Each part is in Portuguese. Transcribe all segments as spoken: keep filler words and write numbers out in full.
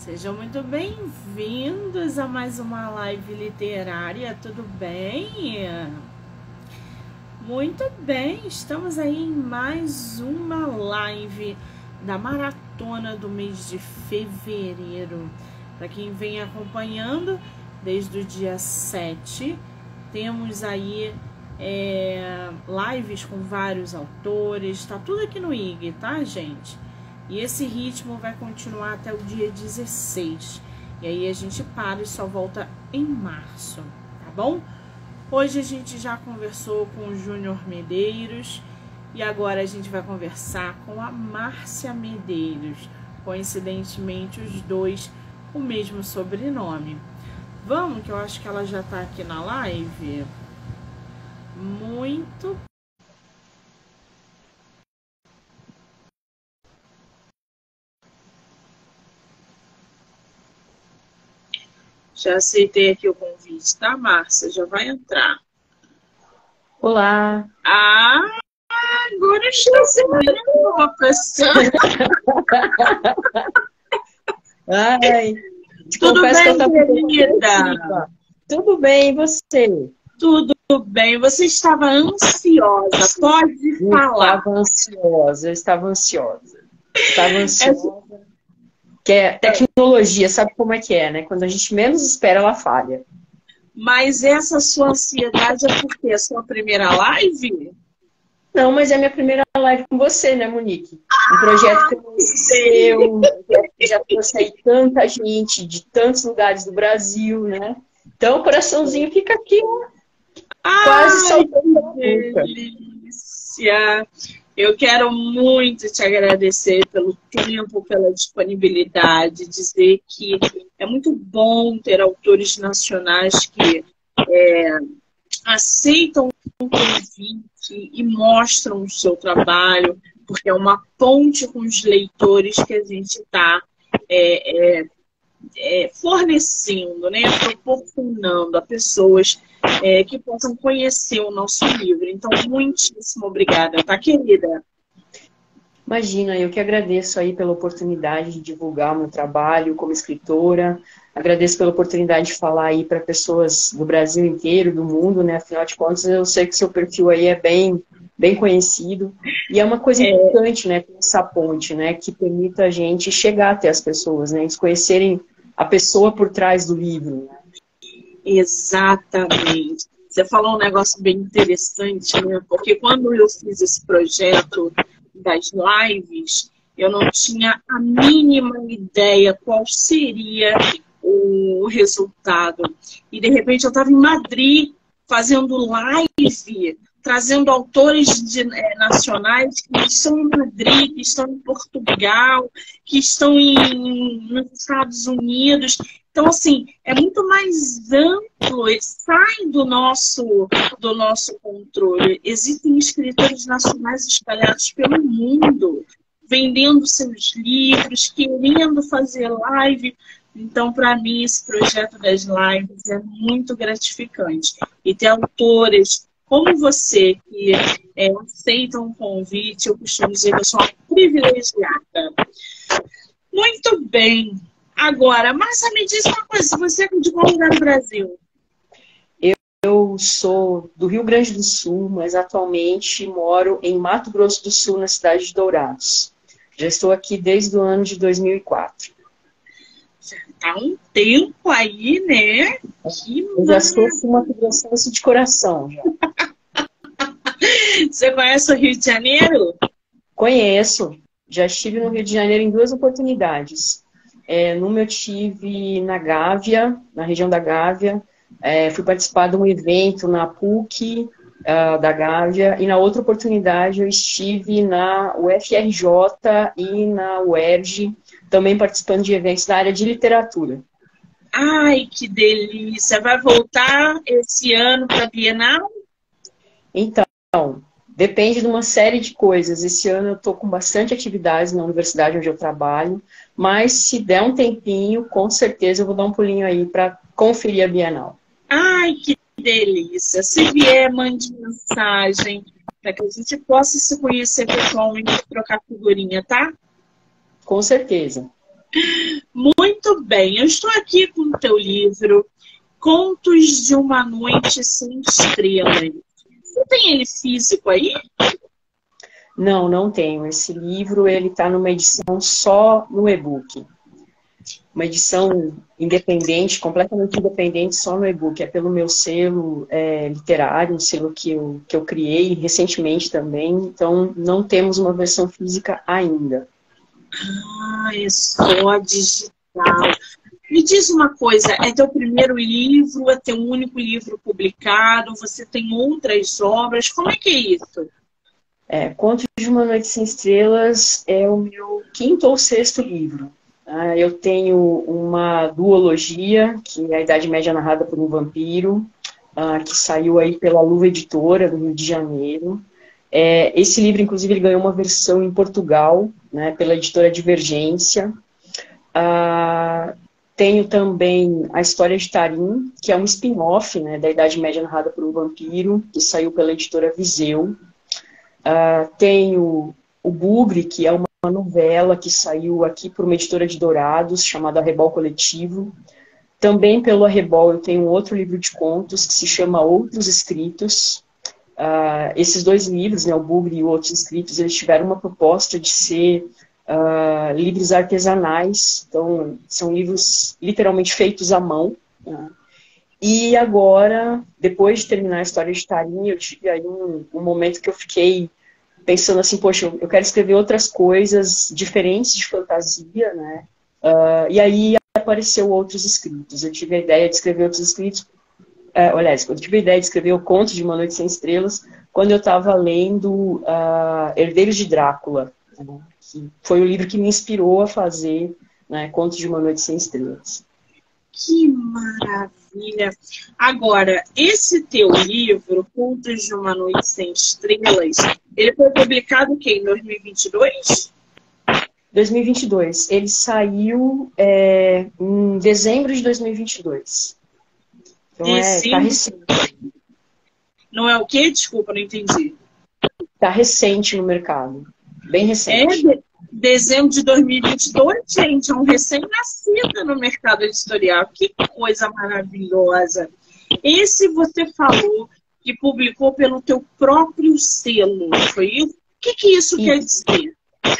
Sejam muito bem-vindos a mais uma live literária, tudo bem? Muito bem, estamos aí em mais uma live da maratona do mês de fevereiro. Para quem vem acompanhando desde o dia sete, temos aí é, lives com vários autores, tá tudo aqui no I G, tá, gente? E esse ritmo vai continuar até o dia dezesseis. E aí a gente para e só volta em março, tá bom? Hoje a gente já conversou com o Júnior Medeiros e agora a gente vai conversar com a Márcia Medeiros. Coincidentemente, os dois o mesmo sobrenome. Vamos, que eu acho que ela já tá aqui na live. Muito Já aceitei aqui o convite, tá, Márcia? Já vai entrar. Olá! Ah, agora estou sabendo uma pessoa. Ai, Tudo bem, que eu tava querida? Tudo bem, e você? Tudo bem. Você estava ansiosa, pode Eu falar. estava ansiosa, eu estava ansiosa. Estava ansiosa. Que é tecnologia, sabe como é que é, né? Quando a gente menos espera, ela falha. Mas essa sua ansiedade é porque é a sua primeira live? Não, mas é a minha primeira live com você, né, Monique? Um projeto que eu sei, um projeto que já trouxe aí tanta gente de tantos lugares do Brasil, né? Então o coraçãozinho fica aqui, ó, quase soltando a boca. Delícia! Eu quero muito te agradecer pelo tempo, pela disponibilidade, dizer que é muito bom ter autores nacionais que é, aceitam o convite e mostram o seu trabalho, porque é uma ponte com os leitores que a gente está é, é, é, fornecendo, né, proporcionando a pessoas é, que possam conhecer o nosso livro. Então, muitíssimo obrigada, tá, querida? Imagina, eu que agradeço aí pela oportunidade de divulgar o meu trabalho como escritora. Agradeço pela oportunidade de falar aí para pessoas do Brasil inteiro, do mundo, né? Afinal de contas, eu sei que seu perfil aí é bem, bem conhecido. E é uma coisa é... importante, né? Essa ponte, né? Que permita a gente chegar até as pessoas, né? Eles conhecerem a pessoa por trás do livro, né? Exatamente. Você falou um negócio bem interessante, né? Porque quando eu fiz esse projeto das lives, eu não tinha a mínima ideia qual seria o resultado. E, de repente, eu estava em Madrid fazendo live, trazendo autores de, é, nacionais que estão em Madrid, que estão em Portugal, que estão em, nos Estados Unidos. Então, assim, é muito mais amplo, sai do nosso, do nosso controle. Existem escritores nacionais espalhados pelo mundo, vendendo seus livros, querendo fazer live. Então, para mim, esse projeto das lives é muito gratificante. E ter autores como você, que é, aceitam o convite, eu costumo dizer que eu sou uma privilegiada. Muito bem. Agora, Márcia, me diz uma coisa, você é de qual lugar do Brasil? Eu, eu sou do Rio Grande do Sul, mas atualmente moro em Mato Grosso do Sul, na cidade de Dourados. Já estou aqui desde o ano de dois mil e quatro. Já está um tempo aí, né? Que eu já sou mato-grossense de coração. Já. Você conhece o Rio de Janeiro? Conheço. Já estive no Rio de Janeiro em duas oportunidades. É, numa eu estive na Gávea, na região da Gávea, é, fui participar de um evento na PUC uh, da Gávea, e na outra oportunidade eu estive na U F R J e na U E R J, também participando de eventos da área de literatura. Ai, que delícia! Vai voltar esse ano para a Bienal? Então, depende de uma série de coisas. Esse ano eu estou com bastante atividades na universidade onde eu trabalho, mas se der um tempinho, com certeza eu vou dar um pulinho aí para conferir a Bienal. Ai, que delícia! Se vier, mande mensagem para que a gente possa se conhecer pessoalmente e trocar figurinha, tá? Com certeza. Muito Muito bem, eu estou aqui com o teu livro, Contos de uma Noite Sem Estrelas. Você tem ele físico aí? Não, não tenho. Esse livro ele está numa edição só no e-book. Uma edição independente, completamente independente, só no e-book. É pelo meu selo é, literário, um selo que eu, que eu criei recentemente também. Então, não temos uma versão física ainda. Ah, é só digital. Me diz uma coisa, é teu primeiro livro, é teu único livro publicado, você tem outras obras, como é que é isso? É, Contos de uma Noite Sem Estrelas é o meu quinto ou sexto livro. Ah, eu tenho uma duologia, que é a Idade Média narrada por um vampiro, ah, que saiu aí pela Luva Editora, do Rio de Janeiro. É, esse livro, inclusive, ele ganhou uma versão em Portugal, né, pela editora Divergência. Ah, tenho também a História de Tarim, que é um spin-off, né, da Idade Média narrada por um vampiro, que saiu pela editora Viseu. Uh, tenho o Bugre, que é uma novela que saiu aqui por uma editora de Dourados, chamada Arrebol Coletivo. Também pelo Arrebol eu tenho outro livro de contos que se chama Outros Escritos. Uh, esses dois livros, né, o Bugre e o Outros Escritos, eles tiveram uma proposta de ser uh, livros artesanais. Então, são livros literalmente feitos à mão. Né? E agora, depois de terminar a História de Tarim, eu tive aí um, um momento que eu fiquei pensando assim, poxa, eu quero escrever outras coisas diferentes de fantasia, né? Uh, e aí apareceu Outros Escritos. Eu tive a ideia de escrever Outros Escritos, uh, aliás, eu tive a ideia de escrever O Conto de uma Noite Sem Estrelas quando eu estava lendo uh, Herdeiros de Drácula, né? Que foi o livro que me inspirou a fazer, né, Conto de uma Noite Sem Estrelas. Que maravilha! Agora, esse teu livro, Contos de uma Noite Sem Estrelas, ele foi publicado o quê? Em dois mil e vinte e dois? dois mil e vinte e dois. Ele saiu é, em dezembro de dois mil e vinte e dois. Então é, tá recente. Não é o quê? Desculpa, não entendi. Tá recente no mercado. Bem recente. É de... dezembro de dois mil e vinte e dois, gente, é um recém-nascido no mercado editorial. Que coisa maravilhosa. Esse você falou que publicou pelo teu próprio selo, foi isso? O que, que isso, isso quer dizer?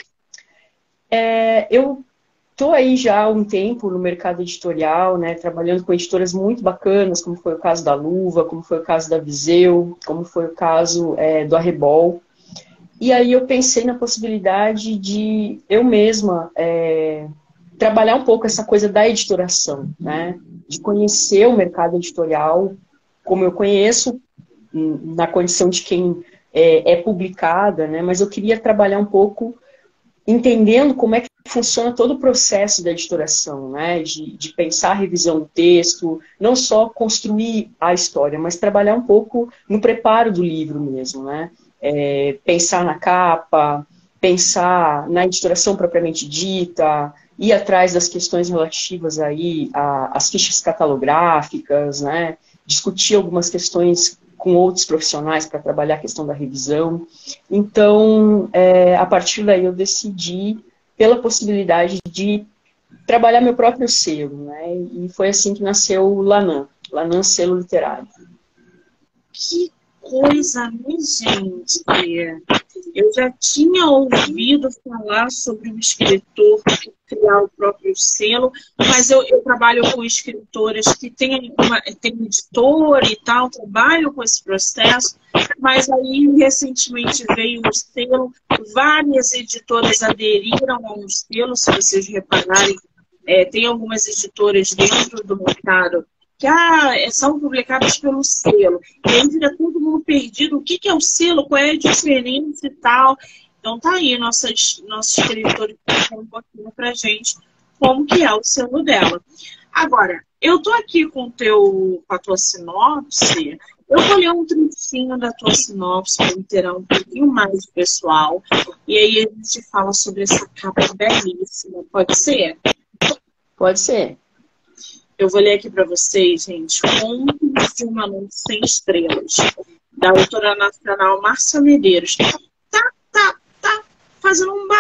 É, eu estou aí já há um tempo no mercado editorial, né, trabalhando com editoras muito bacanas, como foi o caso da Luva, como foi o caso da Viseu, como foi o caso é, do Arrebol. E aí eu pensei na possibilidade de eu mesma é, trabalhar um pouco essa coisa da editoração, né? De conhecer o mercado editorial como eu conheço, na condição de quem é, é publicada, né? Mas eu queria trabalhar um pouco entendendo como é que funciona todo o processo da editoração, né? De, de pensar a revisão do texto, não só construir a história, mas trabalhar um pouco no preparo do livro mesmo, né? É, pensar na capa, pensar na editoração propriamente dita, ir atrás das questões relativas aí às fichas catalográficas, né? Discutir algumas questões com outros profissionais para trabalhar a questão da revisão. Então, é, a partir daí eu decidi pela possibilidade de trabalhar meu próprio selo, né? E foi assim que nasceu o Lanã, Lanã Selo Literário. Que coisa, né, gente? Eu já tinha ouvido falar sobre um escritor criar o próprio selo, mas eu, eu trabalho com escritoras que têm uma tem editora e tal, trabalho com esse processo, mas aí recentemente veio o selo, várias editoras aderiram ao selo, se vocês repararem, é, tem algumas editoras dentro do mercado que ah, são publicadas pelo selo. E aí fica todo mundo perdido. O que, que é o selo? Qual é a diferença e tal? Então tá aí, nossas, nossos escritores falam um pouquinho pra gente como que é o selo dela. Agora, eu tô aqui com, teu, com a tua sinopse. Eu vou ler um trechinho da tua sinopse para inteirar um pouquinho mais pessoal. E aí a gente fala sobre essa capa belíssima. Pode ser? Pode ser. Eu vou ler aqui para vocês, gente, Contos de uma Noite Sem Estrelas, da autora nacional Márcia Medeiros. Tá, tá, tá fazendo um barulho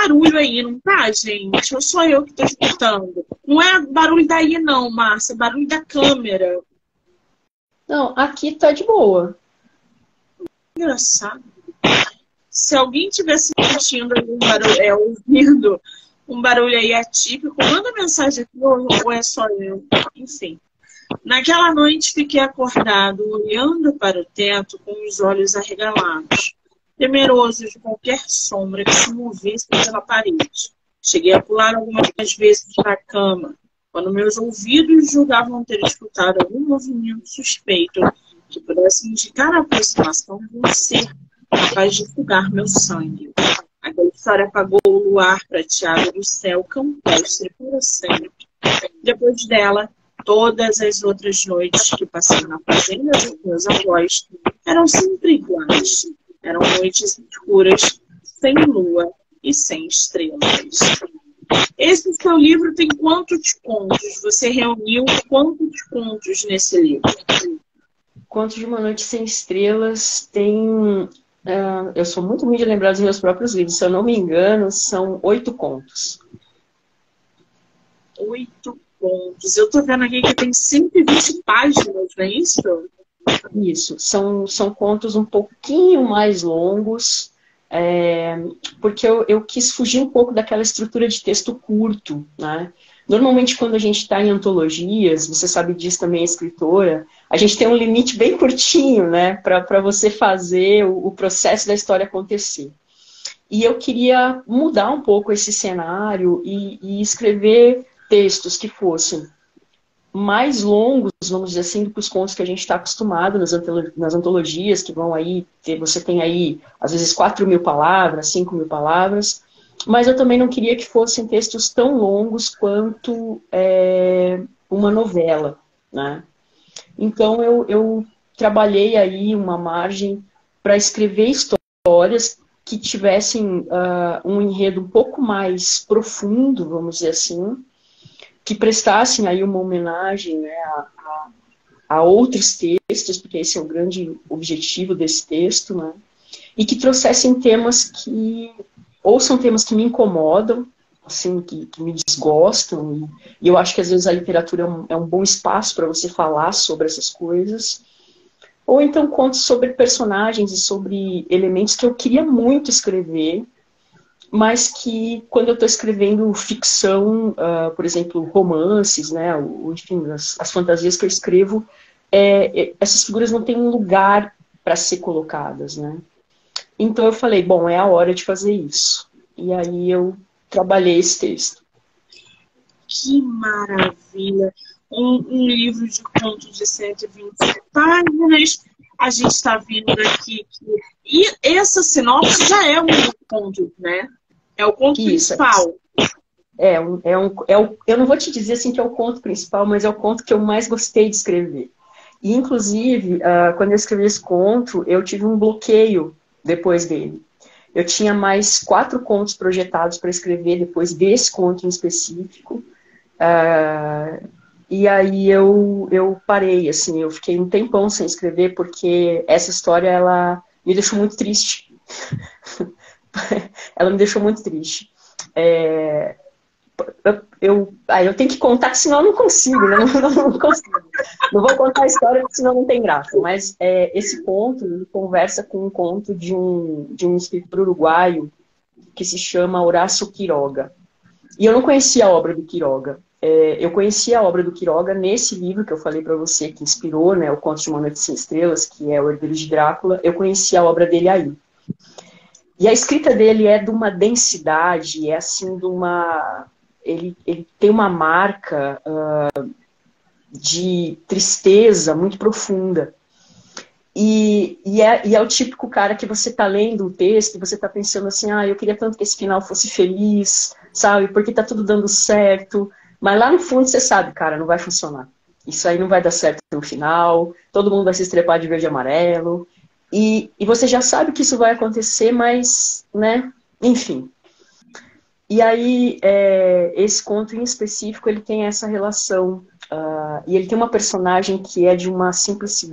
barulho aí, não tá, gente? Ou sou eu que tô escutando? Não é barulho daí não, Márcia, é barulho da câmera. Não, aqui tá de boa. Engraçado. Se alguém tivesse sentindo um barulho, é, ouvindo um barulho aí atípico, manda mensagem aqui, ou, ou é só eu. Enfim. Naquela noite fiquei acordado, olhando para o teto com os olhos arregalados, temeroso de qualquer sombra que se movesse pela parede. Cheguei a pular algumas vezes da cama, quando meus ouvidos julgavam ter escutado algum movimento suspeito que pudesse indicar a aproximação de um ser capaz de sugar meu sangue. Aquela história apagou o luar prateado do céu campestre para sempre. Depois dela, todas as outras noites que passei na fazenda dos meus avós eram sempre iguais. Eram noites escuras, sem lua e sem estrelas. Esse seu livro tem quantos contos? Você reuniu quantos contos nesse livro? Contos de uma Noite Sem Estrelas tem... Uh, eu sou muito ruim de lembrar dos meus próprios livros. Se eu não me engano, são oito contos. Oito contos. Eu tô vendo aqui que tem cento e vinte páginas, não é isso? Isso. São, são contos um pouquinho mais longos, é, porque eu, eu quis fugir um pouco daquela estrutura de texto curto, né? Normalmente, quando a gente está em antologias, você sabe disso também, escritora, a gente tem um limite bem curtinho, né, para você fazer o, o processo da história acontecer. E eu queria mudar um pouco esse cenário e, e escrever textos que fossem mais longos, vamos dizer assim, do que os contos que a gente está acostumado nas, antolo nas antologias, que vão aí, ter, você tem aí, às vezes, quatro mil palavras, cinco mil palavras, mas eu também não queria que fossem textos tão longos quanto é, uma novela, né? Então eu, eu trabalhei aí uma margem para escrever histórias que tivessem uh, um enredo um pouco mais profundo, vamos dizer assim, que prestassem aí uma homenagem, né, a, a, a outros textos, porque esse é o grande objetivo desse texto, né, e que trouxessem temas que, ou são temas que me incomodam, assim, que, que me desgostam, e, e eu acho que às vezes a literatura é um, é um bom espaço para você falar sobre essas coisas, ou então contos sobre personagens e sobre elementos que eu queria muito escrever, mas que quando eu estou escrevendo ficção, uh, por exemplo, romances, né, ou, enfim, as, as fantasias que eu escrevo, é, é, essas figuras não têm um lugar para ser colocadas, né? Então eu falei, bom, é a hora de fazer isso. E aí eu trabalhei esse texto. Que maravilha! Um, um livro de contos de cento e vinte páginas. A gente está vendo aqui que... E essa sinopse já é um conto, né? É o conto Isso, principal. É, um, é um, é um, eu não vou te dizer assim que é o conto principal, mas é o conto que eu mais gostei de escrever. E, inclusive, uh, quando eu escrevi esse conto, eu tive um bloqueio depois dele. Eu tinha mais quatro contos projetados para escrever depois desse conto em específico. Uh, e aí eu, eu parei, assim, eu fiquei um tempão sem escrever, porque essa história, ela me deixou muito triste. Ela me deixou muito triste. É, eu, eu, ah, eu tenho que contar, senão eu não consigo, né? não, não, não consigo. Não vou contar a história, senão não tem graça. Mas é, esse conto, ele conversa com um conto de um, de um escritor uruguaio que se chama Horácio Quiroga. E eu não conhecia a obra do Quiroga. É, eu conhecia a obra do Quiroga nesse livro que eu falei para você, que inspirou, né, o Conto de uma Noite Sem Estrelas, que é O Herdeiro de Drácula. Eu conhecia a obra dele aí. E a escrita dele é de uma densidade, é assim, de uma... Ele, ele tem uma marca uh, de tristeza muito profunda. E, e, é, e é o típico cara que você tá lendo o texto e você tá pensando assim, ah, eu queria tanto que esse final fosse feliz, sabe? Porque tá tudo dando certo. Mas lá no fundo você sabe, cara, não vai funcionar. Isso aí não vai dar certo no final, todo mundo vai se estrepar de verde e amarelo. E, e você já sabe que isso vai acontecer, mas, né, enfim. E aí, é, esse conto em específico, ele tem essa relação. Uh, e ele tem uma personagem que é de uma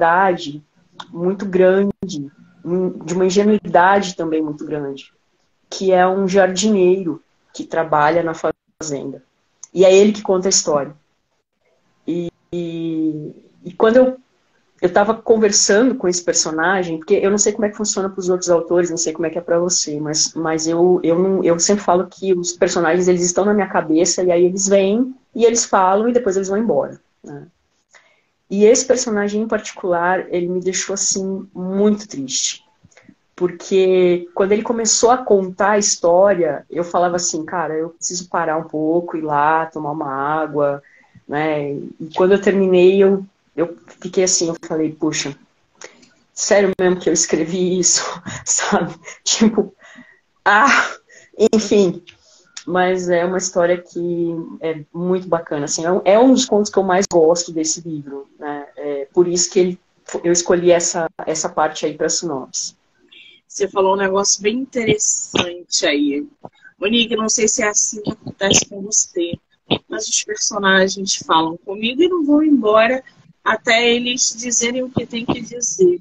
simplicidade muito grande, de uma ingenuidade também muito grande. que é um jardineiro que trabalha na fazenda. E é ele que conta a história. E, e, e quando eu eu estava conversando com esse personagem, porque eu não sei como é que funciona para os outros autores, não sei como é que é para você, mas, mas eu, eu, não, eu sempre falo que os personagens eles estão na minha cabeça, e aí eles vêm, e eles falam, e depois eles vão embora, né? E esse personagem em particular, ele me deixou, assim, muito triste. Porque quando ele começou a contar a história, eu falava assim, cara, eu preciso parar um pouco, ir lá, tomar uma água, né? E quando eu terminei, eu Eu fiquei assim, eu falei, puxa, sério mesmo que eu escrevi isso, sabe? Tipo, ah, enfim. Mas é uma história que é muito bacana, assim, é um dos contos que eu mais gosto desse livro, né? É por isso que ele, eu escolhi essa, essa parte aí para sinopse. Você falou um negócio bem interessante aí. Monique, não sei se é assim que acontece com você, mas os personagens falam comigo e não vão embora até eles dizerem o que tem que dizer.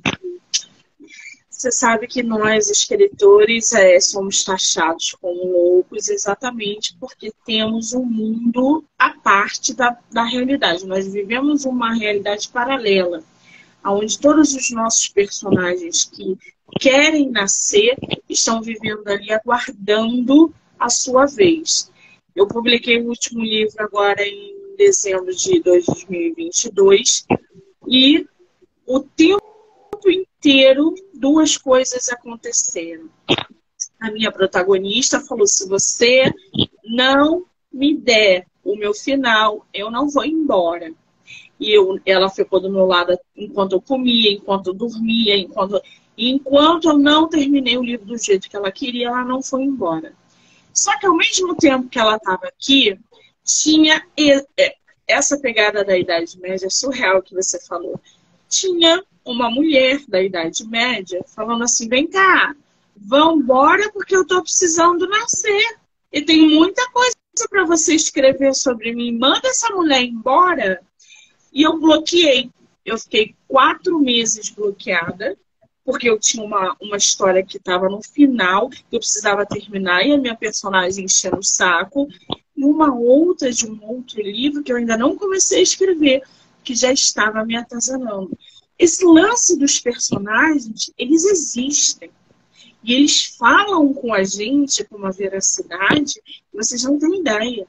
Você sabe que nós, escritores, é, somos taxados como loucos exatamente porque temos um mundo à parte da, da realidade. Nós vivemos uma realidade paralela, onde todos os nossos personagens que querem nascer estão vivendo ali aguardando a sua vez. Eu publiquei o último livro agora em dezembro de dois mil e vinte e dois, e o tempo inteiro duas coisas aconteceram. A minha protagonista falou, se você não me der o meu final, eu não vou embora. E eu, ela ficou do meu lado enquanto eu comia, enquanto eu dormia, enquanto, enquanto eu não terminei o livro do jeito que ela queria, ela não foi embora. Só que ao mesmo tempo que ela estava aqui, tinha essa pegada da Idade Média surreal que você falou. Tinha uma mulher da Idade Média falando assim, vem cá, vão embora porque eu estou precisando nascer. E tem muita coisa para você escrever sobre mim. Manda essa mulher embora. E eu bloqueei. Eu fiquei quatro meses bloqueada, porque eu tinha uma, uma história que estava no final, que eu precisava terminar, e a minha personagem enchendo o saco. E uma outra de um outro livro que eu ainda não comecei a escrever, que já estava me atazanando. Esse lance dos personagens, eles existem. E eles falam com a gente com uma veracidade que vocês não têm ideia.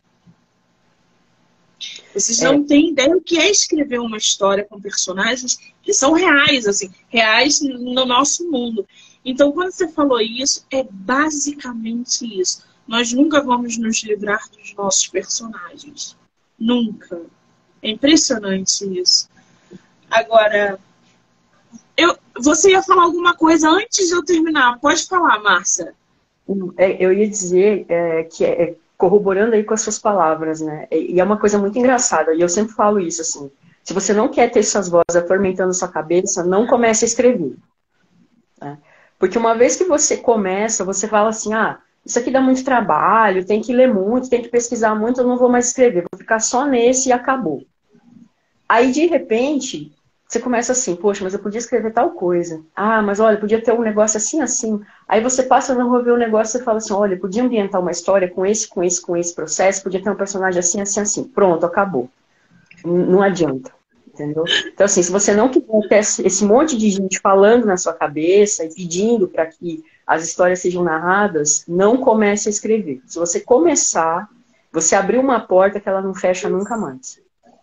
Vocês não é. têm ideia do que é escrever uma história com personagens que são reais, assim, reais no nosso mundo. Então, quando você falou isso, é basicamente isso. Nós nunca vamos nos livrar dos nossos personagens. Nunca. É impressionante isso. Agora, eu, você ia falar alguma coisa antes de eu terminar. Pode falar, Márcia. Eu ia dizer é, que é, corroborando aí com as suas palavras, né? E é uma coisa muito engraçada, e eu sempre falo isso, assim, se você não quer ter essas vozes atormentando sua cabeça, não comece a escrever. Né? Porque uma vez que você começa, você fala assim, ah, isso aqui dá muito trabalho, tem que ler muito, tem que pesquisar muito, eu não vou mais escrever, vou ficar só nesse e acabou. Aí, de repente, você começa assim, poxa, mas eu podia escrever tal coisa. Ah, mas olha, podia ter um negócio assim, assim. Aí você passa a não rever o negócio e fala assim, olha, podia ambientar uma história com esse, com esse, com esse processo, podia ter um personagem assim, assim, assim. Pronto, acabou. Não adianta, entendeu? Então, assim, se você não quiser ter esse monte de gente falando na sua cabeça e pedindo para que as histórias sejam narradas, não comece a escrever. Se você começar, você abriu uma porta que ela não fecha nunca mais.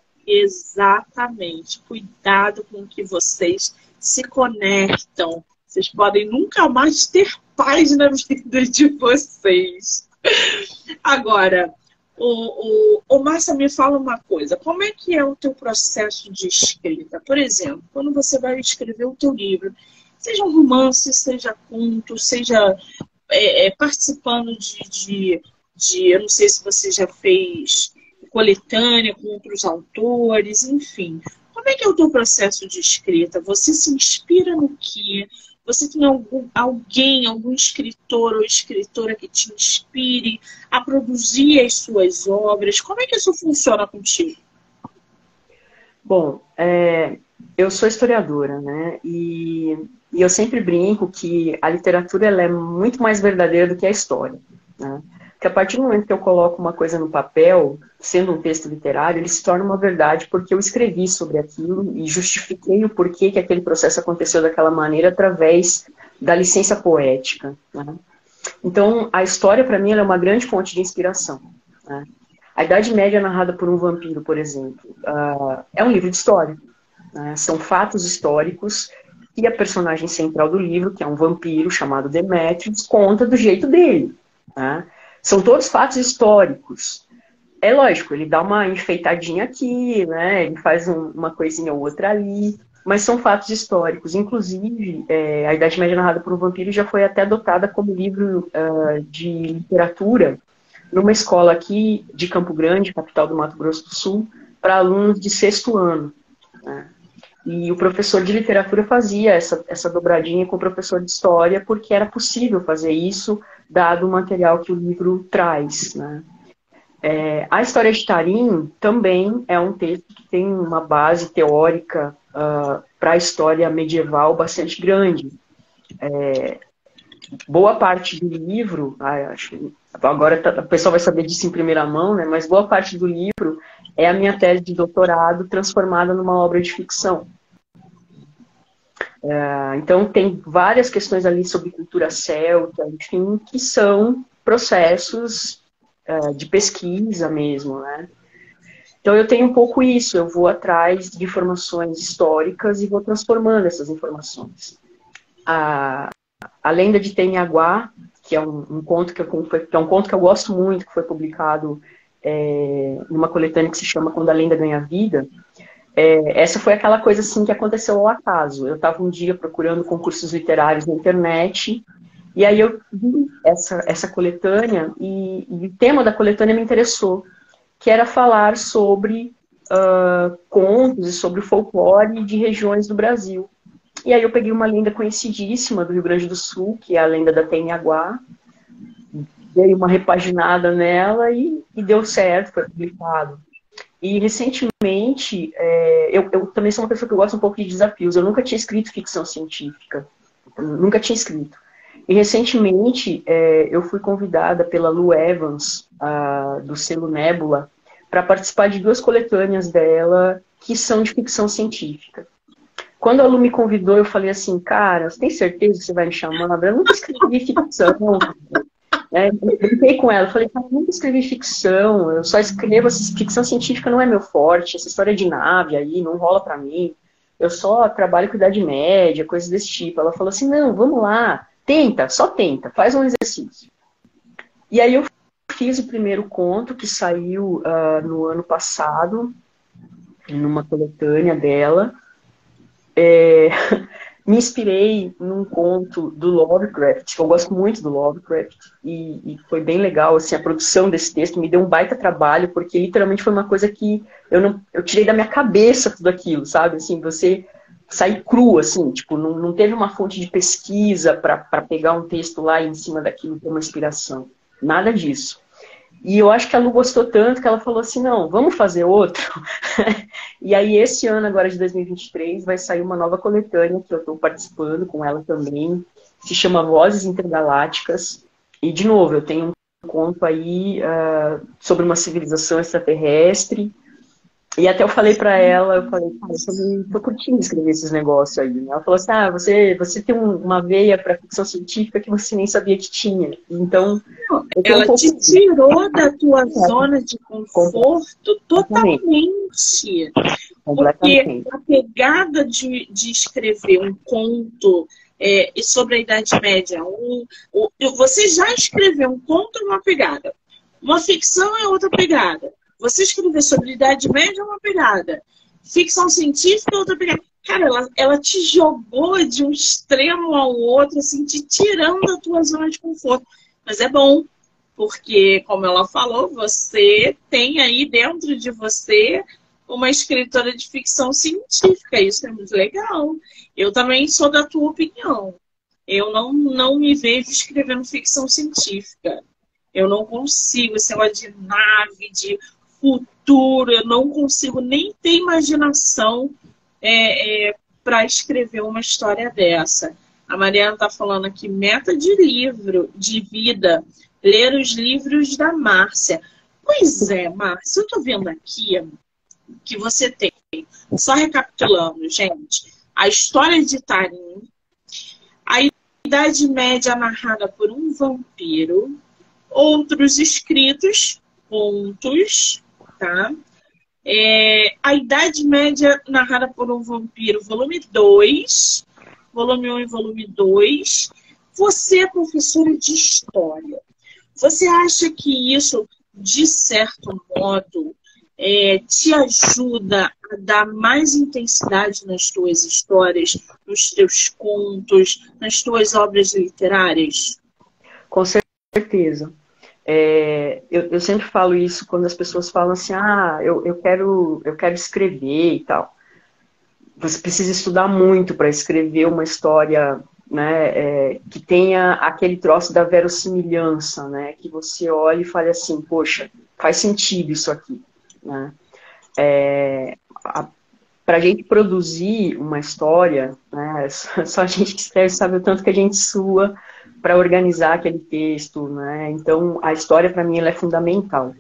Exatamente. Cuidado com que vocês se conectam. Vocês podem nunca mais ter paz na vida de vocês. Agora, o, o, o Márcia, me fala uma coisa. Como é que é o teu processo de escrita? Por exemplo, quando você vai escrever o teu livro, seja um romance, seja conto, seja é, é, participando de, de, de... Eu não sei se você já fez coletânea com outros autores, enfim. Como é que é o teu processo de escrita? Você se inspira no quê? Você tem algum, alguém, algum escritor ou escritora que te inspire a produzir as suas obras? Como é que isso funciona contigo? Bom, é, eu sou historiadora, né? E E eu sempre brinco que a literatura ela é muito mais verdadeira do que a história, né? Porque a partir do momento que eu coloco uma coisa no papel, sendo um texto literário, ele se torna uma verdade porque eu escrevi sobre aquilo e justifiquei o porquê que aquele processo aconteceu daquela maneira através da licença poética, né? Então, a história, para mim, ela é uma grande fonte de inspiração, né? A Idade Média narrada por um vampiro, por exemplo, uh, é um livro de história, né? São fatos históricos e a personagem central do livro, que é um vampiro chamado Demétrius, conta do jeito dele, né? São todos fatos históricos. É lógico, ele dá uma enfeitadinha aqui, né? Ele faz um, uma coisinha ou outra ali, mas são fatos históricos. Inclusive, é, A Idade Média narrada por um vampiro já foi até adotada como livro uh, de literatura numa escola aqui de Campo Grande, capital do Mato Grosso do Sul, para alunos de sexto ano, né? E o professor de literatura fazia essa, essa dobradinha com o professor de história, porque era possível fazer isso, dado o material que o livro traz, né? É, a História de Tarim também é um texto que tem uma base teórica uh, para a história medieval bastante grande. É, boa parte do livro, ah, acho, agora tá, o pessoal vai saber disso em primeira mão, né? Mas boa parte do livro é a minha tese de doutorado transformada numa obra de ficção. É, então tem várias questões ali sobre cultura celta, enfim, que são processos é, de pesquisa mesmo, né? Então eu tenho um pouco isso, eu vou atrás de informações históricas e vou transformando essas informações. A, a Lenda de Temiaguá, que é um, um conto que, eu, que é um conto que eu gosto muito, que foi publicado é, numa coletânea que se chama Quando a Lenda Ganha Vida. É, essa foi aquela coisa assim que aconteceu ao acaso. Eu estava um dia procurando concursos literários na internet, e aí eu vi essa, essa coletânea, e, e o tema da coletânea me interessou, que era falar sobre uh, contos e sobre folclore de regiões do Brasil. E aí eu peguei uma lenda conhecidíssima do Rio Grande do Sul, que é a lenda da Temiaguá, dei uma repaginada nela e, e deu certo, foi publicado. E, recentemente, é, eu, eu também sou uma pessoa que gosta um pouco de desafios. Eu nunca tinha escrito ficção científica. Nunca tinha escrito. E, recentemente, é, eu fui convidada pela Lu Evans, a, do selo Nébula, para participar de duas coletâneas dela que são de ficção científica. Quando a Lu me convidou, eu falei assim, cara, você tem certeza que você vai me chamar? Eu nunca escrevi ficção. É, eu brinquei com ela, falei, eu nunca escrevi ficção, eu só escrevo, ficção científica não é meu forte, essa história de nave aí não rola pra mim, eu só trabalho com Idade Média, coisas desse tipo. Ela falou assim, não, vamos lá, tenta, só tenta, faz um exercício. E aí eu fiz o primeiro conto, que saiu uh, no ano passado, numa coletânea dela. É... Me inspirei num conto do Lovecraft, que eu gosto muito do Lovecraft, e, e foi bem legal, assim, a produção desse texto me deu um baita trabalho, porque literalmente foi uma coisa que eu, não, eu tirei da minha cabeça tudo aquilo, sabe? Assim, você sair cru, assim, tipo, não, não teve uma fonte de pesquisa para pegar um texto lá e em cima daquilo ter uma inspiração. Nada disso. E eu acho que a Lu gostou tanto que ela falou assim, não, vamos fazer outro? E aí esse ano, agora de dois mil e vinte e três, vai sair uma nova coletânea que eu estou participando com ela também, se chama Vozes Intergalácticas. E, de novo, eu tenho um conto aí uh, sobre uma civilização extraterrestre. E até eu falei pra ela, eu falei, cara, eu também tô curtindo escrever esses negócios aí. Ela falou assim, ah, você, você tem um, uma veia pra ficção científica que você nem sabia que tinha. Então, ela um pouco... te tirou da tua é. zona de conforto totalmente. Porque a pegada de, de escrever um conto é, sobre a Idade Média, um, um, você já escreveu um conto é uma pegada. Uma ficção é outra pegada. Você escrever sobre Idade Média é uma pegada. Ficção científica é outra pegada. Cara, ela, ela te jogou de um extremo ao outro, assim, te tirando da tua zona de conforto. Mas é bom, porque, como ela falou, você tem aí dentro de você uma escritora de ficção científica. Isso é muito legal. Eu também sou da tua opinião. Eu não, não me vejo escrevendo ficção científica. Eu não consigo, esse negócio de nave, de futuro, eu não consigo nem ter imaginação é, é, para escrever uma história dessa? A Mariana está falando aqui, meta de livro, de vida, ler os livros da Márcia. Pois é, Márcia, eu estou vendo aqui que você tem, só recapitulando, gente, a história de Tarim, a Idade Média narrada por um vampiro, outros escritos, pontos, tá? É, a Idade Média narrada por um vampiro, volume dois, volume um e volume dois. Você é professora de história. Você acha que isso, de certo modo, é, te ajuda a dar mais intensidade nas tuas histórias, nos teus contos, nas tuas obras literárias? Com certeza. É, eu, eu sempre falo isso quando as pessoas falam assim, ah, eu, eu, quero, eu quero escrever e tal. Você precisa estudar muito para escrever uma história, né, é, que tenha aquele troço da verossimilhança, né, que você olhe e fale assim, poxa, faz sentido isso aqui. Né? É, para a gente produzir uma história, né, só a gente que escreve sabe o tanto que a gente sua para organizar aquele texto, né? Então a história para mim ela é fundamental.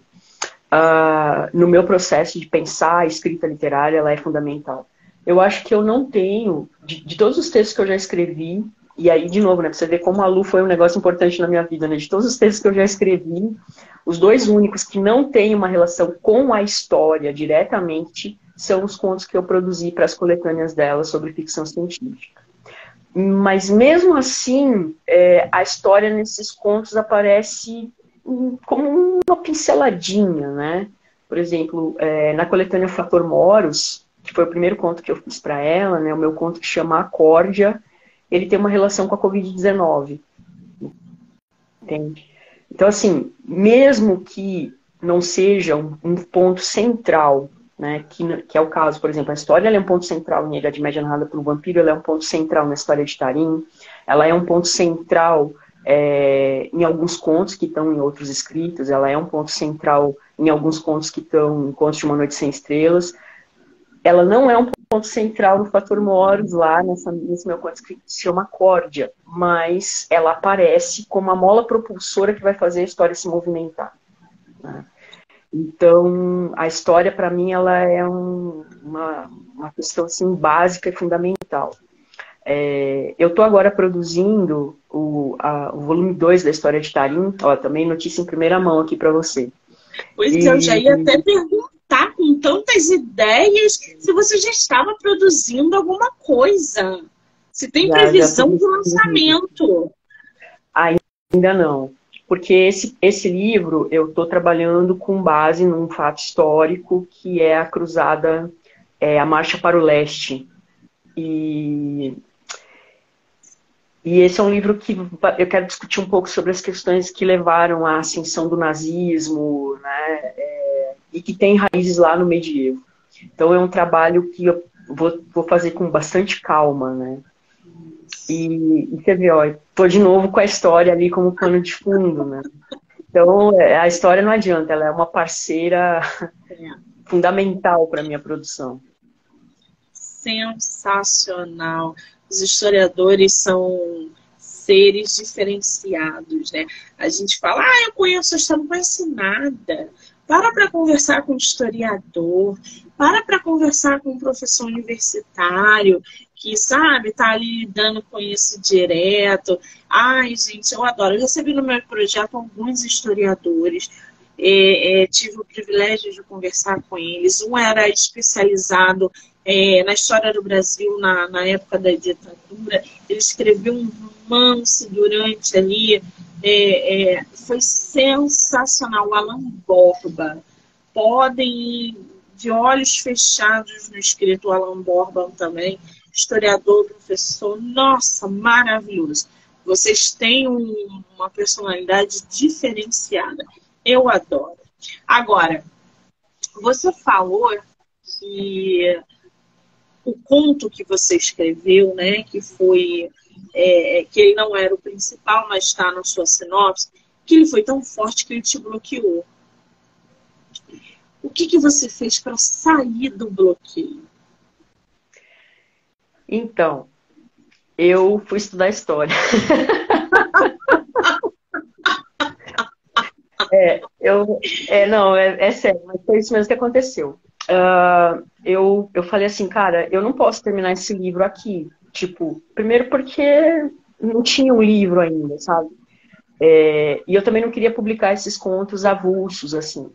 Uh, no meu processo de pensar a escrita literária, ela é fundamental. Eu acho que eu não tenho, de, de todos os textos que eu já escrevi, e aí de novo, né, pra você ver como a Lu foi um negócio importante na minha vida, né? De todos os textos que eu já escrevi, os dois únicos que não têm uma relação com a história diretamente são os contos que eu produzi para as coletâneas dela sobre ficção científica. Mas mesmo assim, é, a história nesses contos aparece como uma pinceladinha, né? Por exemplo, é, na coletânea Fator Moros, que foi o primeiro conto que eu fiz para ela, né? O meu conto que chama Acórdia, ele tem uma relação com a covid dezenove. Entende? Então, assim, mesmo que não seja um, um ponto central, né, que, que é o caso, por exemplo, a história ela é um ponto central em Idade Média narrada por um vampiro, ela é um ponto central na história de Tarim, ela é um ponto central é, em alguns contos que estão em outros escritos, ela é um ponto central em alguns contos que estão em Contos de uma Noite Sem Estrelas, ela não é um ponto central no Fator Moros, lá nessa, nesse meu conto que se chama Córdia, mas ela aparece como a mola propulsora que vai fazer a história se movimentar. Né? Então, a história, para mim, ela é um, uma, uma questão assim, básica e fundamental. É, eu estou agora produzindo o, a, o volume dois da história de Tarim, ó, também notícia em primeira mão aqui para você. Pois e... eu já ia até perguntar, com tantas ideias, se você já estava produzindo alguma coisa. Se tem já, previsão já de lançamento. Ainda não. Porque esse, esse livro eu estou trabalhando com base num fato histórico que é a cruzada, é, a Marcha para o Leste. E, e esse é um livro que eu quero discutir um pouco sobre as questões que levaram à ascensão do nazismo, né, é, e que tem raízes lá no medievo. Então é um trabalho que eu vou, vou fazer com bastante calma, né. E, e você vê, ó, tô de novo com a história ali como pano de fundo, né? Então, a história não adianta, ela é uma parceira é. fundamental para a minha produção. Sensacional. Os historiadores são seres diferenciados, né? A gente fala, ah, eu conheço a história, não conhece nada. Para para conversar com um historiador, para para conversar com um professor universitário, que, sabe, tá ali lidando com isso direto. Ai, gente, eu adoro. Eu recebi no meu projeto alguns historiadores, é, é, tive o privilégio de conversar com eles. Um era especializado é, na história do Brasil, na, na época da ditadura. Ele escreveu um romance durante ali, é, é, foi sensacional. O Alan Borba. Podem ir de olhos fechados no escrito Alan Borba também. Historiador, professor, nossa, maravilhoso. Vocês têm um, uma personalidade diferenciada. Eu adoro. Agora, você falou que o conto que você escreveu, né, que foi, é, que ele não era o principal, mas está na sua sinopse, que ele foi tão forte que ele te bloqueou. O que, que você fez para sair do bloqueio? Então, eu fui estudar história. É, eu, é, não, é, é sério, mas foi isso mesmo que aconteceu. Uh, eu, eu falei assim, cara, eu não posso terminar esse livro aqui. Tipo, primeiro porque não tinha um livro ainda, sabe? É, e eu também não queria publicar esses contos avulsos, assim.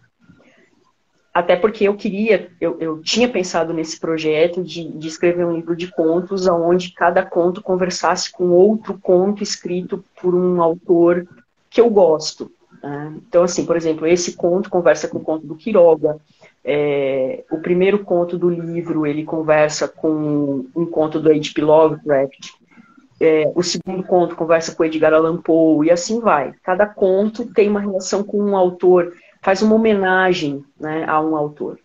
Até porque eu queria, eu, eu tinha pensado nesse projeto de, de escrever um livro de contos onde cada conto conversasse com outro conto escrito por um autor que eu gosto. Né? Então, assim, por exemplo, esse conto conversa com o conto do Quiroga. É, o primeiro conto do livro, ele conversa com um conto do H P Lovecraft. É, o segundo conto conversa com Edgar Allan Poe, e assim vai. Cada conto tem uma relação com um autor, faz uma homenagem, né, a um autor.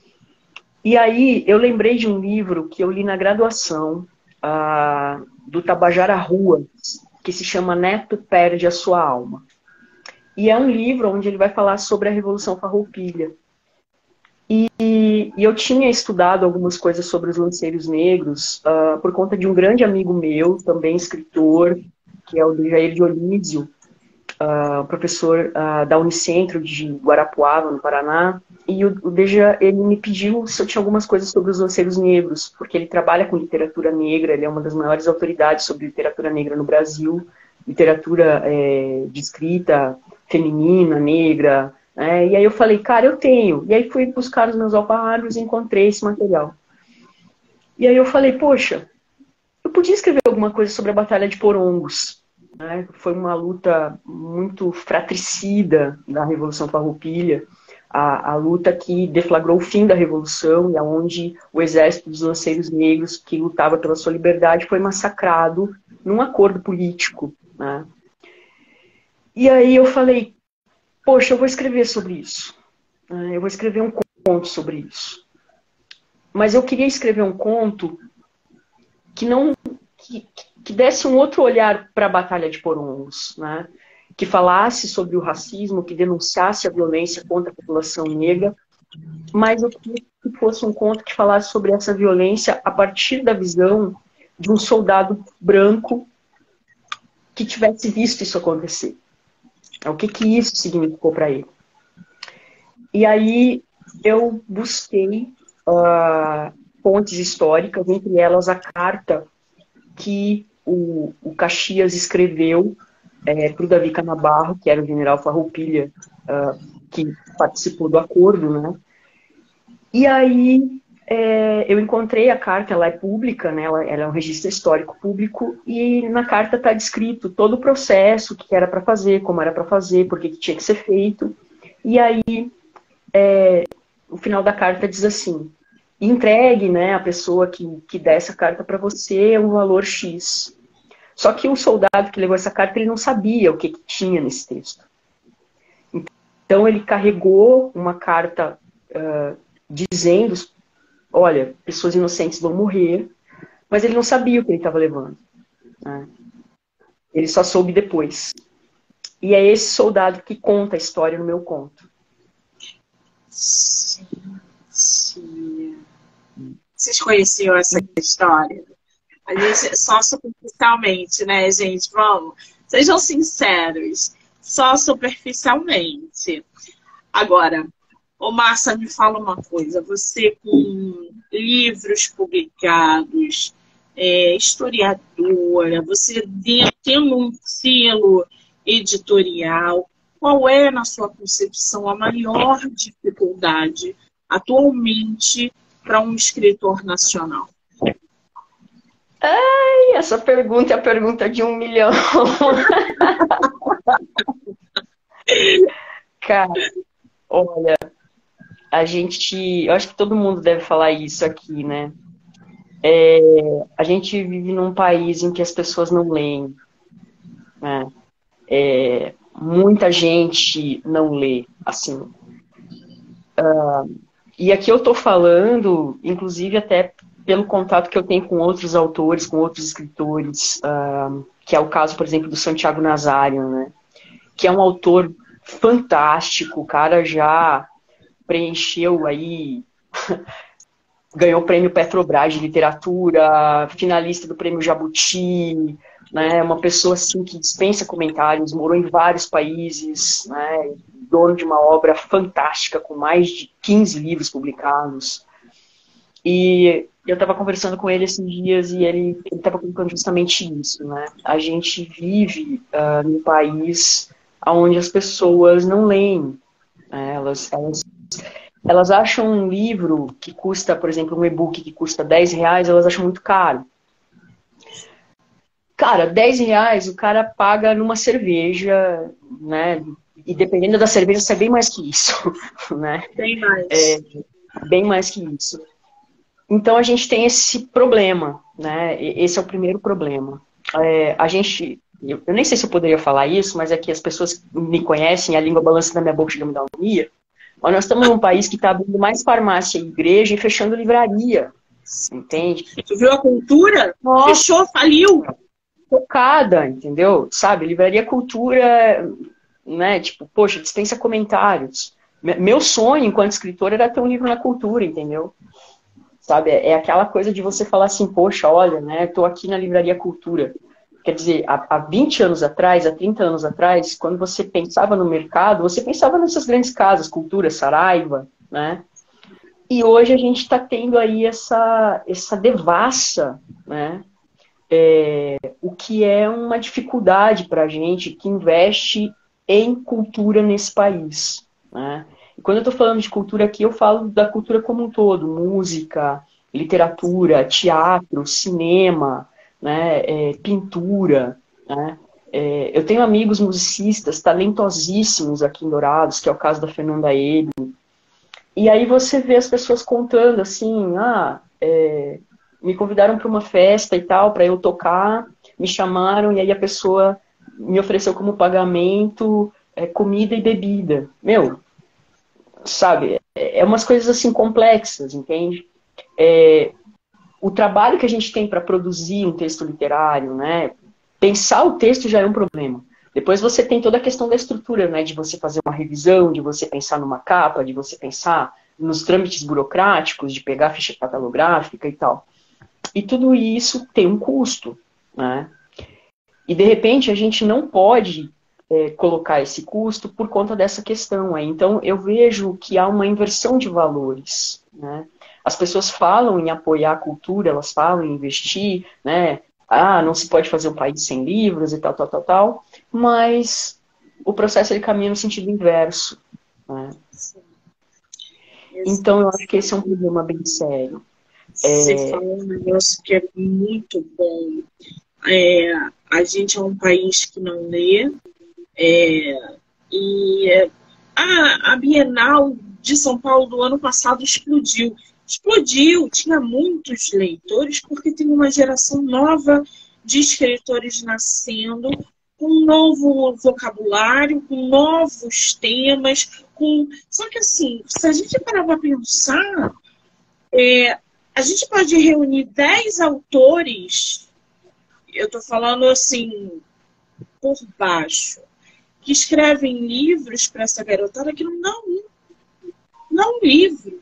E aí eu lembrei de um livro que eu li na graduação, uh, do Tabajara Rua, que se chama Neto Perde a Sua Alma. E é um livro onde ele vai falar sobre a Revolução Farroupilha. E, e eu tinha estudado algumas coisas sobre os lanceiros negros uh, por conta de um grande amigo meu, também escritor, que é o Jair Dionísio, uh, professor uh, da Unicentro de Guarapuava, no Paraná. E o, o Deja, ele me pediu se eu tinha algumas coisas sobre os lanceiros negros, porque ele trabalha com literatura negra, ele é uma das maiores autoridades sobre literatura negra no Brasil, literatura é, de escrita feminina, negra. É, e aí eu falei, cara, eu tenho. E aí fui buscar os meus alfarrábios e encontrei esse material. E aí eu falei, poxa, eu podia escrever alguma coisa sobre a Batalha de Porongos. Né? Foi uma luta muito fratricida da Revolução Farroupilha, a, a luta que deflagrou o fim da Revolução e aonde o exército dos lanceiros negros que lutava pela sua liberdade foi massacrado num acordo político. Né? E aí eu falei, poxa, eu vou escrever sobre isso. Eu vou escrever um conto sobre isso. Mas eu queria escrever um conto que não que, que desse um outro olhar para a Batalha de Porongos, né? Que falasse sobre o racismo, que denunciasse a violência contra a população negra, mas eu queria que fosse um conto que falasse sobre essa violência a partir da visão de um soldado branco que tivesse visto isso acontecer. O que, que isso significou para ele. E aí eu busquei uh, fontes históricas, entre elas a carta que o, o Caxias escreveu é, para o Davi Canabarro, que era o general Farroupilha, uh, que participou do acordo, né? E aí é, eu encontrei a carta, ela é pública, né? ela, ela é um registro histórico público, e na carta está descrito todo o processo, o que era para fazer, como era para fazer, por que tinha que ser feito. E aí, é, o final da carta diz assim, entregue, né, a pessoa que, que dá essa carta para você um valor X. Só que o soldado que levou essa carta, ele não sabia o que, que tinha nesse texto. Então ele carregou uma carta uh, dizendo, olha, pessoas inocentes vão morrer, mas ele não sabia o que ele estava levando. Né? Ele só soube depois. E é esse soldado que conta a história no meu conto. Sim, sim. Vocês conheciam essa história? A gente, só superficialmente, né, gente? Vamos, sejam sinceros. Só superficialmente. Agora, ô Márcia, me fala uma coisa. Você com livros publicados, é, historiadora, você tendo um selo editorial, qual é, na sua concepção, a maior dificuldade atualmente para um escritor nacional? Ai, essa pergunta é a pergunta de um milhão. Cara, olha, a gente, eu acho que todo mundo deve falar isso aqui, né? É, a gente vive num país em que as pessoas não leem, né? É, muita gente não lê, assim. Uh, e aqui eu tô falando, inclusive até pelo contato que eu tenho com outros autores, com outros escritores, uh, que é o caso, por exemplo, do Santiago Nazário, né? Que é um autor fantástico, o cara já preencheu aí ganhou o prêmio Petrobras de literatura, finalista do prêmio Jabuti, né, uma pessoa assim que dispensa comentários, morou em vários países, né, dono de uma obra fantástica com mais de quinze livros publicados. E eu estava conversando com ele esses dias e ele estava colocando justamente isso, né? A gente vive uh, num país onde as pessoas não leem, né? elas, elas, elas acham um livro que custa, por exemplo, um e-book que custa dez reais, elas acham muito caro. Cara, dez reais o cara paga numa cerveja, né? E dependendo da cerveja, sai bem mais que isso, né? Bem mais. É, bem mais que isso. Então a gente tem esse problema, né? Esse é o primeiro problema. É, a gente, eu, eu nem sei se eu poderia falar isso, mas é que as pessoas me conhecem, a língua balança na minha boca chega a me dar uma agonia. Mas nós estamos num país que está abrindo mais farmácia e igreja e fechando livraria, entende? Tu viu a cultura? Nossa, fechou, faliu. Tocada, entendeu? Sabe, livraria cultura, né? Tipo, poxa, dispensa comentários. Meu sonho enquanto escritor era ter um livro na cultura, entendeu? Sabe, é aquela coisa de você falar assim, poxa, olha, né, eu tô aqui na Livraria Cultura. Quer dizer, há, há vinte anos atrás, há trinta anos atrás, quando você pensava no mercado, você pensava nessas grandes casas, Cultura, Saraiva, né? E hoje a gente está tendo aí essa, essa devassa, né? É, o que é uma dificuldade para a gente que investe em cultura nesse país, né? Quando eu estou falando de cultura aqui, eu falo da cultura como um todo, música, literatura, teatro, cinema, né, é, pintura, né? É, eu tenho amigos musicistas talentosíssimos aqui em Dourados, que é o caso da Fernanda Ele. E aí você vê as pessoas contando assim, ah, é, me convidaram para uma festa e tal, para eu tocar, me chamaram, e aí a pessoa me ofereceu como pagamento é, comida e bebida. Meu, sabe, é umas coisas assim complexas, entende? É, o trabalho que a gente tem para produzir um texto literário, né? Pensar o texto já é um problema. Depois você tem toda a questão da estrutura, né? De você fazer uma revisão, de você pensar numa capa, de você pensar nos trâmites burocráticos, de pegar a ficha catalográfica e tal. E tudo isso tem um custo, né? E de repente a gente não pode É, colocar esse custo por conta dessa questão. Aí. Então, eu vejo que há uma inversão de valores, né? As pessoas falam em apoiar a cultura, elas falam em investir, né? Ah, não se pode fazer um país sem livros e tal, tal, tal, tal, mas o processo ele caminha no sentido inverso, né? Então, eu acho que esse é um problema bem sério. Você é... falou um negócio que é muito bom. É, a gente é um país que não lê, É, e a, a Bienal de São Paulo do ano passado explodiu. Explodiu, tinha muitos leitores, porque tem uma geração nova de escritores nascendo, com um novo vocabulário, com novos temas. Com... Só que assim, se a gente parar para pensar, é, a gente pode reunir dez autores, eu estou falando assim, por baixo, que escrevem livros para essa garotada que não dão um, não um livro.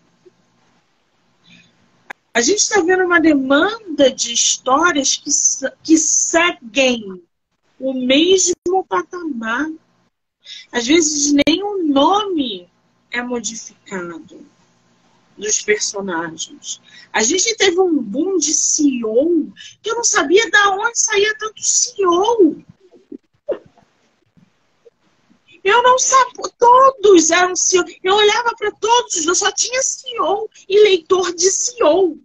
A gente está vendo uma demanda de histórias que, que seguem o mesmo patamar. Às vezes nem o nome é modificado dos personagens. A gente teve um boom de C E O que eu não sabia de onde saía tanto C E O. Eu não sabia, todos eram C E O. Eu olhava para todos, eu só tinha C E O e leitor de C E O.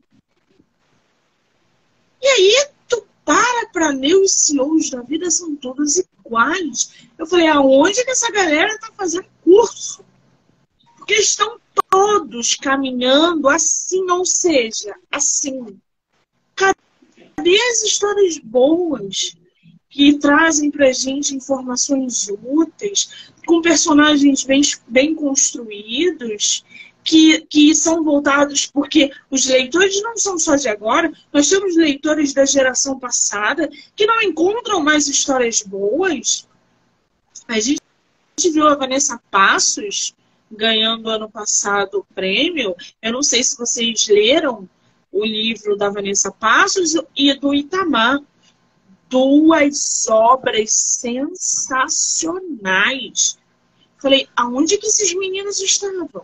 E aí, tu para para ler os C E Os da vida, são todos iguais. Eu falei, aonde que essa galera está fazendo curso? Porque estão todos caminhando assim, ou seja, assim. Cadê as histórias boas que trazem pra gente informações úteis, com personagens bem, bem construídos, que, que são voltados, porque os leitores não são só de agora, nós temos leitores da geração passada que não encontram mais histórias boas. A gente viu a Vanessa Passos ganhando ano passado o prêmio. Eu não sei se vocês leram o livro da Vanessa Passos e do Itamar. Duas obras sensacionais. Falei, aonde que esses meninos estavam?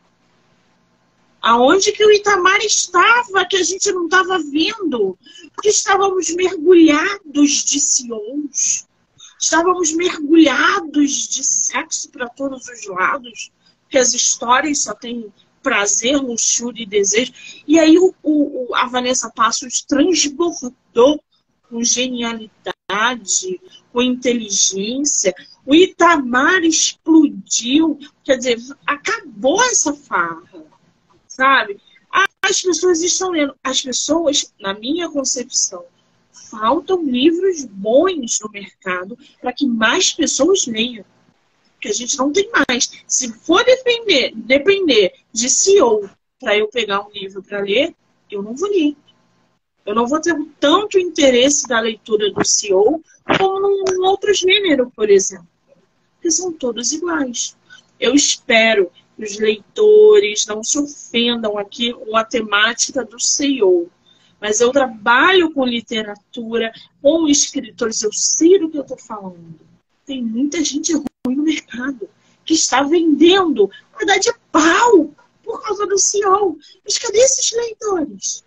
Aonde que o Itamar estava, que a gente não estava vendo? Porque estávamos mergulhados de C E Os. Estávamos mergulhados de sexo para todos os lados. Porque as histórias só têm prazer, luxúria e desejo. E aí o, o, a Vanessa Passos transbordou com genialidade, com inteligência. O Itamar explodiu. Quer dizer, acabou essa farra, sabe? As pessoas estão lendo. As pessoas, na minha concepção, faltam livros bons no mercado para que mais pessoas leiam. Porque a gente não tem mais. Se for depender, depender de C E O para eu pegar um livro para ler, eu não vou ler. Eu não vou ter tanto interesse da leitura do C E O como num outro gênero, por exemplo. Porque são todos iguais. Eu espero que os leitores não se ofendam aqui com a temática do C E O. Mas eu trabalho com literatura, com escritores, eu sei do que eu estou falando. Tem muita gente ruim no mercado que está vendendo a dar de pau por causa do C E O. Mas cadê esses leitores?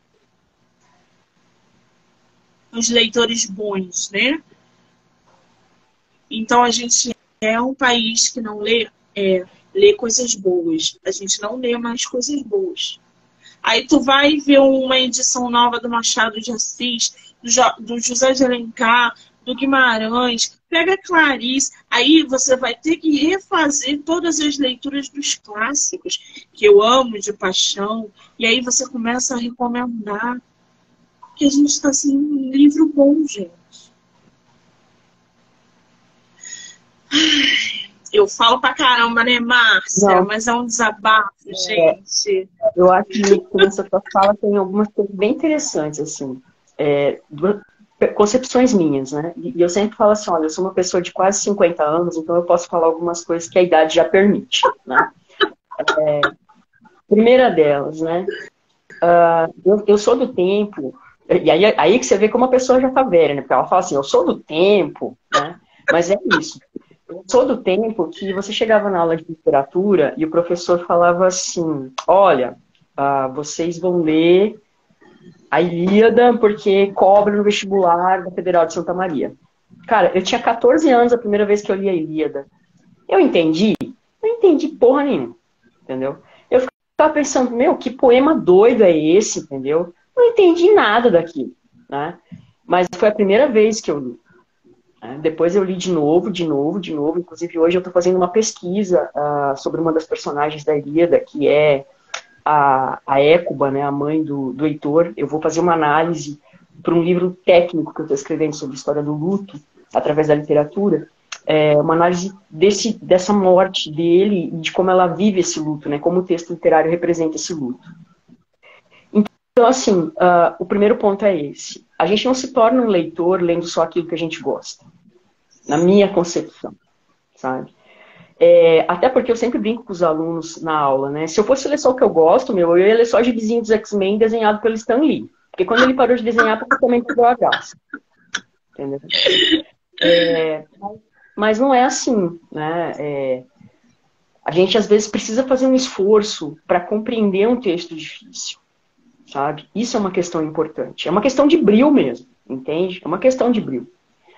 Os leitores bons, né? Então a gente é um país que não lê, é, lê coisas boas. A gente não lê mais coisas boas. Aí tu vai ver uma edição nova do Machado de Assis, do, jo do José de Alencar, do Guimarães, pega Clarice, aí você vai ter que refazer todas as leituras dos clássicos, que eu amo de paixão, e aí você começa a recomendar. Que a gente está sem um livro bom, gente. Eu falo pra caramba, né, Márcia? Não. Mas é um desabafo, é, gente. Eu acho que nessa tua fala tem algumas coisas bem interessantes, assim. É, duas, concepções minhas, né? E eu sempre falo assim, olha, eu sou uma pessoa de quase cinquenta anos, então eu posso falar algumas coisas que a idade já permite, né? É, primeira delas, né? Uh, eu, eu sou do tempo... E aí, aí que você vê como a pessoa já tá velha, né? Porque ela fala assim, eu sou do tempo, né? Mas é isso. Eu sou do tempo que você chegava na aula de literatura e o professor falava assim, olha, uh, vocês vão ler a Ilíada porque cobra no vestibular da Federal de Santa Maria. Cara, eu tinha quatorze anos a primeira vez que eu li a Ilíada. Eu entendi? Não entendi porra nenhuma, entendeu? Eu ficava pensando, meu, que poema doido é esse, entendeu? Não entendi nada daquilo, né? Mas foi a primeira vez que eu li. Né? Depois eu li de novo, de novo, de novo. Inclusive hoje eu estou fazendo uma pesquisa uh, sobre uma das personagens da Ilíada, que é a, a Écuba, né? A mãe do, do Heitor. Eu vou fazer uma análise para um livro técnico que eu estou escrevendo sobre a história do luto, através da literatura. É uma análise desse, dessa morte dele e de como ela vive esse luto, né? Como o texto literário representa esse luto. Então, assim, uh, o primeiro ponto é esse. A gente não se torna um leitor lendo só aquilo que a gente gosta. Na minha concepção, sabe? É, até porque eu sempre brinco com os alunos na aula, né? Se eu fosse ler só o que eu gosto, meu, eu ia ler só o gibizinho dos X-Men desenhado pelo Stan Lee. Porque quando ele parou de desenhar, praticamente perdeu a graça. Entendeu? É, mas não é assim, né? É, a gente, às vezes, precisa fazer um esforço para compreender um texto difícil. Sabe? Isso é uma questão importante. É uma questão de brio mesmo, entende? É uma questão de brio.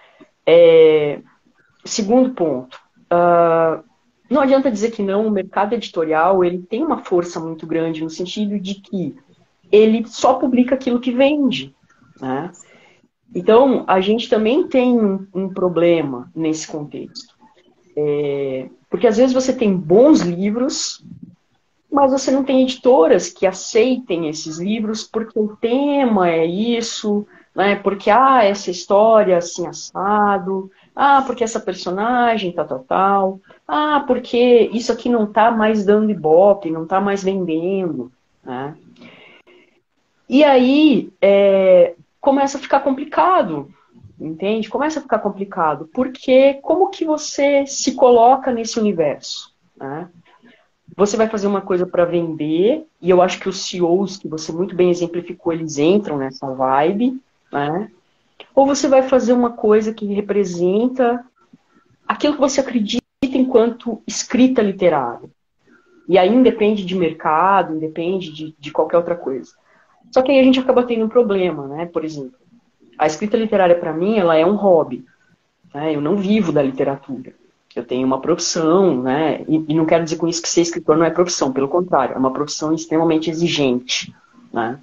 É... Segundo ponto. Uh... Não adianta dizer que não, o mercado editorial ele tem uma força muito grande no sentido de que ele só publica aquilo que vende. Né? Então, a gente também tem um, um problema nesse contexto. É... Porque às vezes você tem bons livros... Mas você não tem editoras que aceitem esses livros porque o tema é isso, né? Porque, ah, essa história assim assado, ah, porque essa personagem tal, tal, tal, ah, porque isso aqui não está mais dando ibope, não está mais vendendo, né? E aí é, começa a ficar complicado, entende? Começa a ficar complicado, porque como que você se coloca nesse universo, né? você vai fazer uma coisa para vender, e eu acho que os C E Os, que você muito bem exemplificou, eles entram nessa vibe, né? Ou você vai fazer uma coisa que representa aquilo que você acredita enquanto escrita literária. E aí independe de mercado, independe de, de qualquer outra coisa. Só que aí a gente acaba tendo um problema, né? Por exemplo, a escrita literária para mim, ela é um hobby. Né? Eu não vivo da literatura. Eu tenho uma profissão, né? E, e não quero dizer com isso que ser escritor não é profissão, pelo contrário, é uma profissão extremamente exigente, né?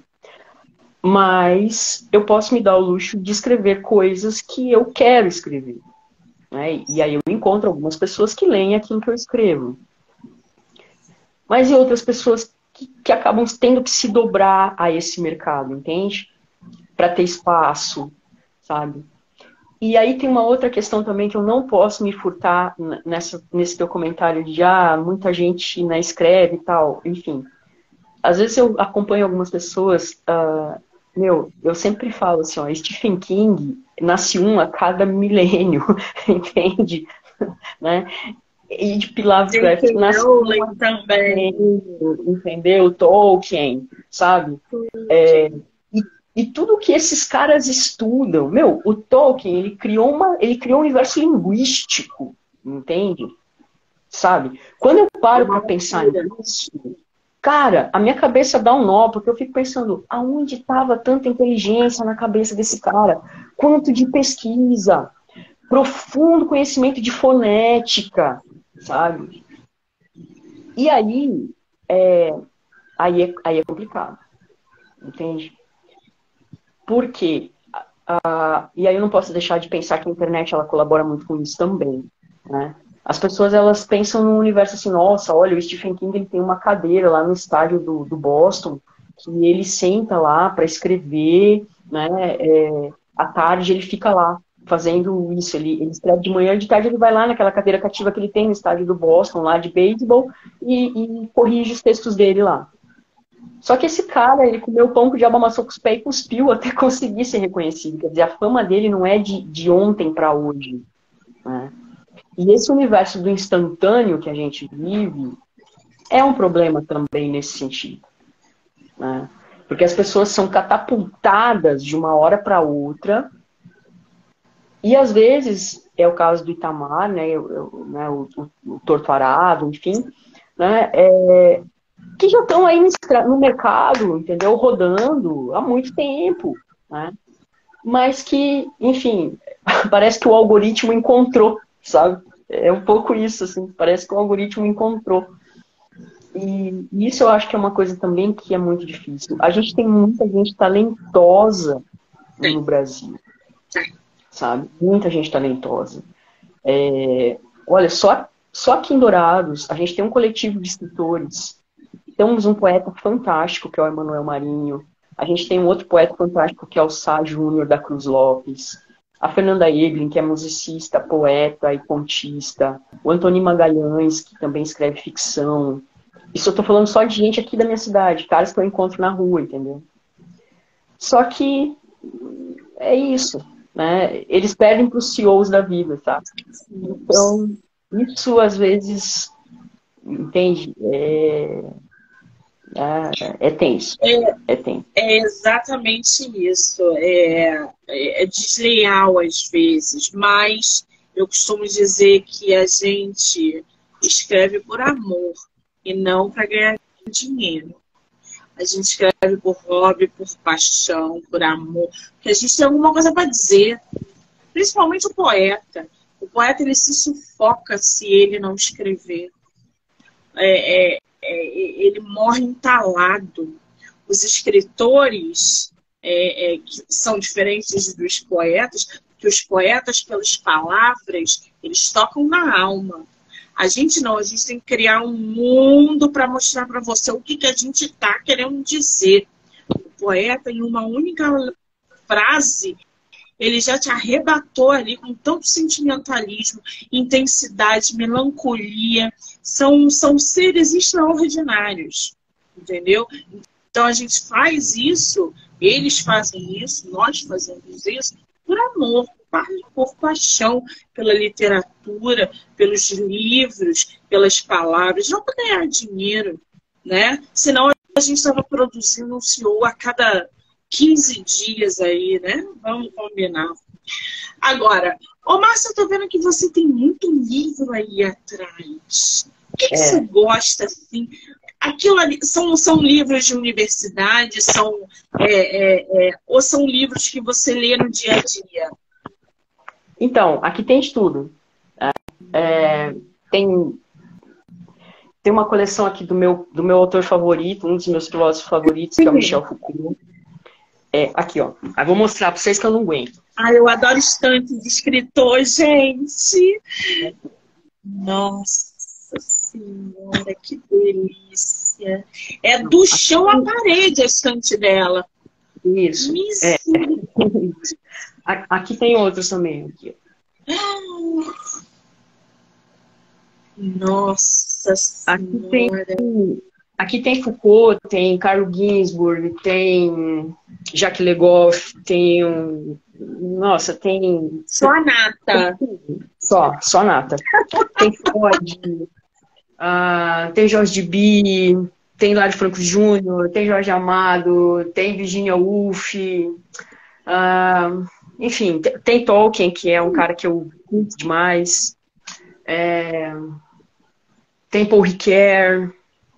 Mas eu posso me dar o luxo de escrever coisas que eu quero escrever. Né? E aí eu encontro algumas pessoas que leem aquilo que eu escrevo. Mas e outras pessoas que, que acabam tendo que se dobrar a esse mercado, entende? Para ter espaço, sabe? E aí tem uma outra questão também que eu não posso me furtar nessa, nesse teu comentário de ah, muita gente, né, escreve e tal, enfim. Às vezes eu acompanho algumas pessoas, uh, meu, eu sempre falo assim, ó, Stephen King nasce um a cada milênio, entende? Né? E de Lovecraft nasce um também, entendeu? Tolkien, sabe? É, e, e tudo que esses caras estudam, meu, o Tolkien, ele criou uma, ele criou um universo linguístico, entende? Sabe? Quando eu paro para pensar nisso, cara, a minha cabeça dá um nó, porque eu fico pensando, aonde estava tanta inteligência na cabeça desse cara? Quanto de pesquisa, profundo conhecimento de fonética, sabe? E aí, é, aí, é, aí é complicado, entende? Porque, uh, e aí eu não posso deixar de pensar que a internet ela colabora muito com isso também, né? As pessoas, elas pensam no universo assim, nossa, olha, o Stephen King ele tem uma cadeira lá no estádio do, do Boston, que ele senta lá para escrever, né, é, à tarde ele fica lá fazendo isso, ele, ele escreve de manhã, de tarde ele vai lá naquela cadeira cativa que ele tem no estádio do Boston, lá de beisebol, e, e corrige os textos dele lá. Só que esse cara, ele comeu pão que o diabo amassou com os pés e cuspiu até conseguir ser reconhecido, quer dizer, a fama dele não é de, de ontem para hoje, né? E esse universo do instantâneo que a gente vive é um problema também nesse sentido. Né? Porque as pessoas são catapultadas de uma hora para outra. E às vezes, é o caso do Itamar, né, eu, eu, né, o, o, o Torto Arado, enfim, né, é, que já estão aí no, no mercado, entendeu? Rodando há muito tempo. Né? Mas que, enfim, parece que o algoritmo encontrou, sabe? É um pouco isso, assim, parece que o algoritmo encontrou. E isso eu acho que é uma coisa também que é muito difícil. A gente tem muita gente talentosa no Brasil, sabe? Muita gente talentosa. É, olha, só, só aqui em Dourados, a gente tem um coletivo de escritores. Temos um poeta fantástico, que é o Emanuel Marinho. A gente tem um outro poeta fantástico, que é o Sá Júnior da Cruz Lopes. A Fernanda Eglin, que é musicista, poeta e contista. O Antônio Magalhães, que também escreve ficção. Isso eu tô falando só de gente aqui da minha cidade, caras que eu encontro na rua, entendeu? Só que é isso, né? Eles perdem para os C E Os da vida, sabe? Então, isso às vezes, entende? É, é, é tenso. É, é tenso. É exatamente isso. É, é desleal às vezes, mas eu costumo dizer que a gente escreve por amor e não para ganhar dinheiro. A gente escreve por hobby, por paixão, por amor, porque a gente tem alguma coisa para dizer. Principalmente o poeta. O poeta ele se sufoca se ele não escrever. É, é, é, ele morre entalado. Os escritores é, é, que são diferentes dos poetas, porque os poetas, pelas palavras, eles tocam na alma. A gente não, a gente tem que criar um mundo para mostrar para você o que, que a gente está querendo dizer. O poeta, em uma única frase, ele já te arrebatou ali com tanto sentimentalismo, intensidade, melancolia. São, são seres extraordinários, entendeu? Então a gente faz isso, eles fazem isso, nós fazemos isso por amor, por paixão pela literatura, escritura, pelos livros, pelas palavras, não para ganhar dinheiro, né? Senão a gente estava produzindo um C E O a cada quinze dias aí, né? Vamos combinar. Agora, ô Márcia, eu tô vendo que você tem muito livro aí atrás. O que, que É. você gosta, assim? Aquilo ali, são, são livros de universidade, são, é, é, é, ou são livros que você lê no dia a dia? Então, aqui tem de tudo. É, tem, tem uma coleção aqui do meu, do meu autor favorito, um dos meus filósofos favoritos, que é o Michel Foucault. É, aqui, ó. Eu vou mostrar para vocês que eu não aguento. Ah, eu adoro estante de escritor, gente. Nossa Senhora, que delícia. É do chão à parede a estante dela. Isso. É. Aqui tem outros também. Aqui. Nossa Aqui Senhora. tem, aqui tem Foucault, tem Carlo Ginzburg, tem Jacques Le Goff, tem um, nossa, tem... Só a nata. Só, só nata. Tem Freud, uh, tem Jorge B, tem Lário Franco Júnior, tem Jorge Amado, tem Virginia Woolf, uh, enfim, tem Tolkien, que é um cara que eu curto demais, é, tem Paul Ricoeur,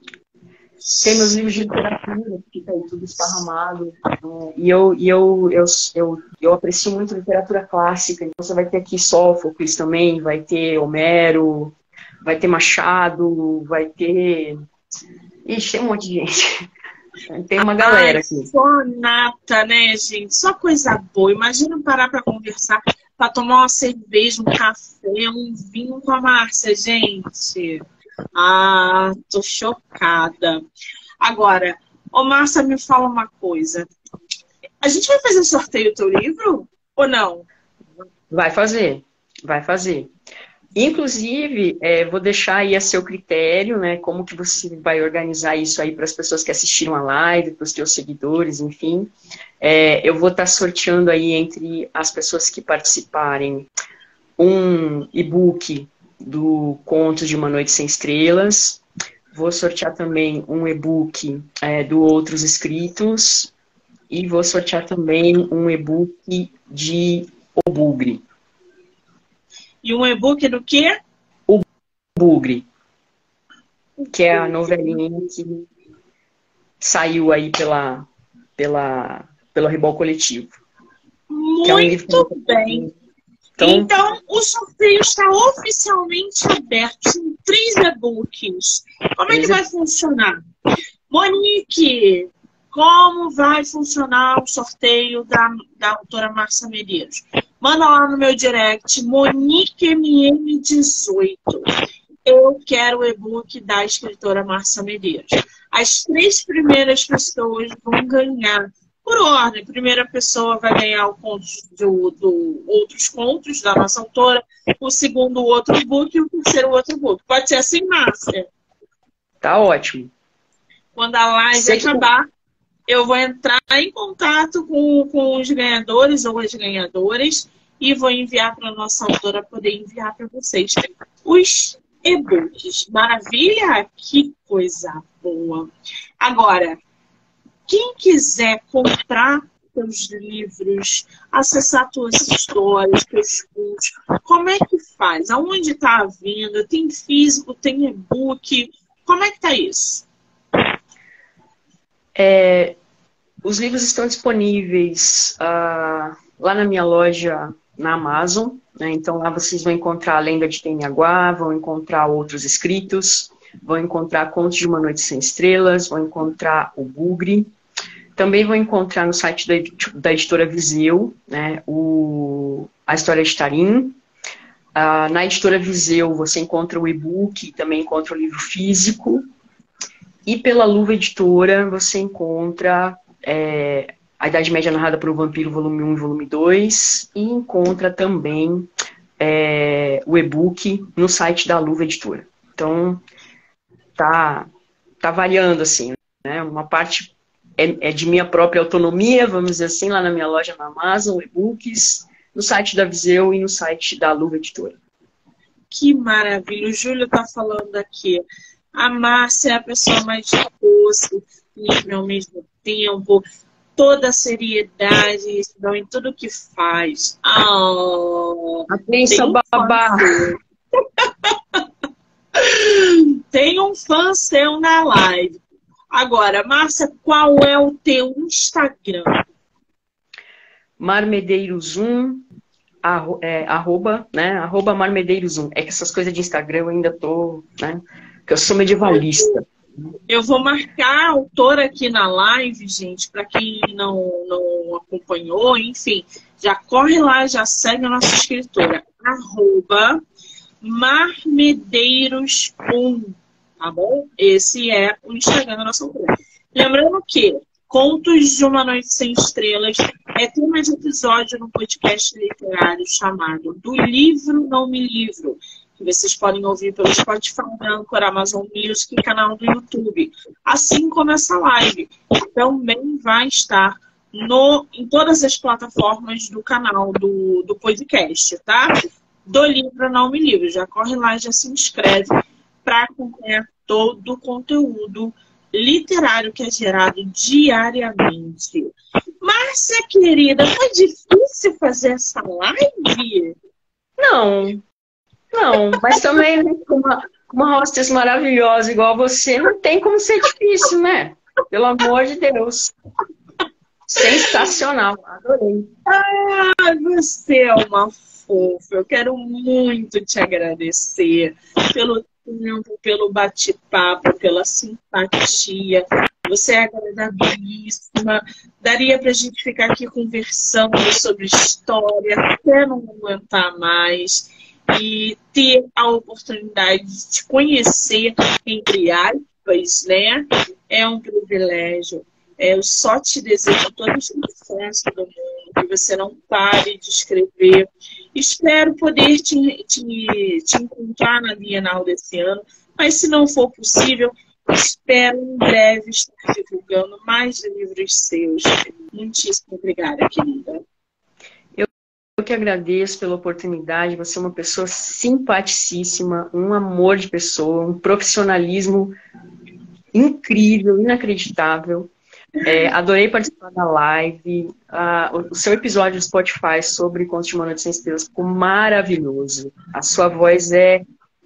tem meus livros de literatura, que tá aí tudo esparramado. Né? E eu, e eu, eu, eu, eu aprecio muito literatura clássica. Então você vai ter aqui Sófocles também, vai ter Homero, vai ter Machado, vai ter... Ixi, tem um monte de gente. Tem uma galera aqui. Ai, só nata, né, gente? Só coisa boa. Imagina parar para conversar, para tomar uma cerveja, um café, um vinho com a Márcia, gente. Ah, tô chocada. Agora, ô Márcia, me fala uma coisa. A gente vai fazer sorteio do teu livro ou não? Vai fazer, vai fazer. Inclusive, é, vou deixar aí a seu critério, né? Como que você vai organizar isso aí para as pessoas que assistiram a live, para os teus seguidores, enfim. É, eu vou estar sorteando aí entre as pessoas que participarem um e-book do Contos de uma Noite Sem Estrelas. Vou sortear também um e-book é, do Outros Escritos. E vou sortear também um e-book de O Bugre. E um e-book do quê? O Bugre. Que é a novelinha que saiu aí pela, pela, pelo Rebol Coletivo. Muito é um livro... bem. Então, então, o sorteio está oficialmente aberto. São três e-books. Como é que vai funcionar? Monique, como vai funcionar o sorteio da, da autora Márcia Medeiros? Manda lá no meu direct, Monique M M dezoito. Eu quero o e-book da escritora Márcia Medeiros. As três primeiras pessoas vão ganhar. Por ordem, a primeira pessoa vai ganhar o conto do, do Outros Contos, da nossa autora, o segundo, o outro book, e o terceiro, o outro book. Pode ser assim, Márcia? Tá ótimo. Quando a live Sei acabar, que... eu vou entrar em contato com, com os ganhadores ou as ganhadoras e vou enviar para a nossa autora poder enviar para vocês os e-books. Maravilha? Que coisa boa. Agora, quem quiser comprar teus livros, acessar tuas histórias, teus cursos, como é que faz? Aonde está a venda? Tem físico, tem e-book? Como é que está isso? É, os livros estão disponíveis uh, lá na minha loja na Amazon. Né? Então lá vocês vão encontrar A Lenda de Teniaguá, vão encontrar Outros Escritos, vão encontrar Contos de uma Noite Sem Estrelas, vão encontrar O Bugre. Também vão encontrar no site da, da editora Viseu, né, o, a história de Tarim. Ah, na editora Viseu você encontra o e-book e também encontra o livro físico. E pela Luva Editora você encontra é, A Idade Média Narrada por um Vampiro, volume um e volume dois. E encontra também é, o e-book no site da Luva Editora. Então, tá, tá variando assim, né? Uma parte... é de minha própria autonomia, vamos dizer assim, lá na minha loja na Amazon, e-books, no site da Viseu e no site da Luva Editora. que maravilha. O Júlio está falando aqui. A Márcia é a pessoa mais doce, livre ao mesmo tempo, toda a seriedade e exatidão em tudo que faz. Oh, Atenção, babá! Tem um fã seu na live. Agora, Márcia, qual é o teu Instagram? Marmedeirosum, arro, é, arroba, né? Arroba Marmedeirosum. É que essas coisas de Instagram eu ainda tô, né? Porque eu sou medievalista. Eu vou marcar a autora aqui na live, gente, para quem não, não acompanhou, enfim, já corre lá, já segue a nossa escritora, arroba Marmedeiros um, tá bom? Esse é o Instagram da nossa autora. Lembrando que Contos de uma Noite Sem Estrelas é tema de episódio no podcast literário chamado Do Livro Não Me Livro, que vocês podem ouvir pelo Spotify, Anchor, Amazon Music e canal do YouTube. Assim como essa live também vai estar no, em todas as plataformas do canal do, do podcast, tá? Do Livro Não Me Livro. Já corre lá, já se inscreve para acompanhar todo o conteúdo literário que é gerado diariamente. Márcia, querida, foi difícil fazer essa live? Não, não, mas também né, com uma, uma hostess maravilhosa igual você, não tem como ser difícil, né? Pelo amor de Deus. Sensacional, adorei. Ah, você é uma fofa. Eu quero muito te agradecer pelo tempo, pelo bate-papo, pela simpatia. Você é agradabilíssima. Daria para a gente ficar aqui conversando sobre história até não aguentar mais. E ter a oportunidade de te conhecer, entre aspas, né? É um privilégio. Eu só te desejo todo o sucesso do mundo, que você não pare de escrever. Espero poder te, te, te encontrar na Bienal desse ano, mas se não for possível, espero em breve estar divulgando mais livros seus. Muitíssimo obrigada, querida. Eu, eu que agradeço pela oportunidade. Você é uma pessoa simpaticíssima, um amor de pessoa, um profissionalismo incrível, inacreditável. É, adorei participar da live. Ah, o seu episódio do Spotify sobre Contos de uma Noite Sem Estrelas ficou maravilhoso. A sua voz é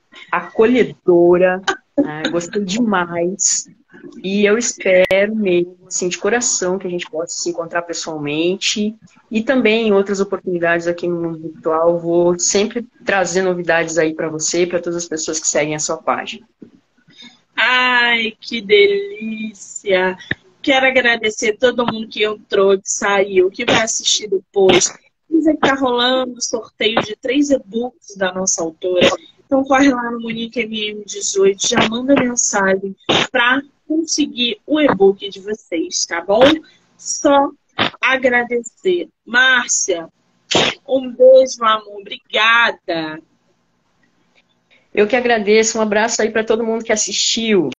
acolhedora. Né? Gostei demais. E eu espero mesmo, assim, de coração, que a gente possa se encontrar pessoalmente. E também em outras oportunidades aqui no mundo virtual. Vou sempre trazer novidades aí para você e para todas as pessoas que seguem a sua página. Ai, que delícia! Quero agradecer todo mundo que entrou, que saiu, que vai assistir depois. Vai estar rolando o sorteio de três e-books da nossa autora. Então corre lá no Monique M M dezoito, já manda mensagem para conseguir o e-book de vocês, tá bom? Só agradecer. Márcia, um beijo, amor. Obrigada. Eu que agradeço. Um abraço aí para todo mundo que assistiu.